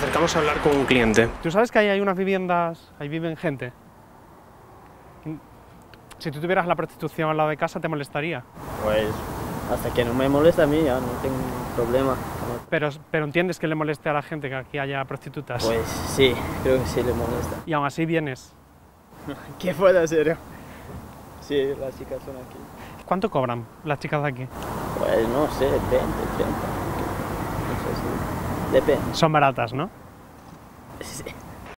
acercamos a hablar con un cliente. ¿Tú sabes que hay unas viviendas, ahí viven gente? Si tú tuvieras la prostitución al lado de casa, ¿te molestaría? Pues hasta que no me molesta a mí, ya no tengo problema. Pero entiendes que le moleste a la gente que aquí haya prostitutas. Pues sí, creo que sí le molesta. Y aún así vienes. ¿Qué puedo hacer? Sí, las chicas son aquí. ¿Cuánto cobran las chicas de aquí? Pues no sé, 20, 30. No sé si... Depende. Son baratas, ¿no? Sí.